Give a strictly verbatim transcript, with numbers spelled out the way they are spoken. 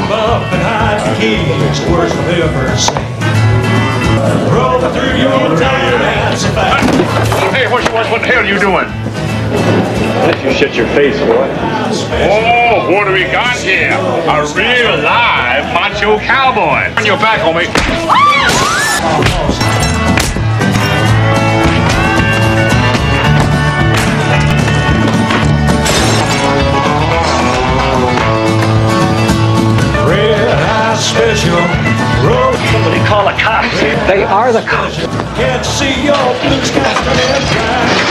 'em up and hide the keys. Worst I've ever seen. Roll through your time, that's a fact. Hey, what, what, what the hell are you doing? Let you shut your face, boy. Oh, what do we got here? A real live macho cowboy. Turn your back on me. Red High Special. Roll. Somebody call a cop. They are the cops. Can't see your blue skies turning dry.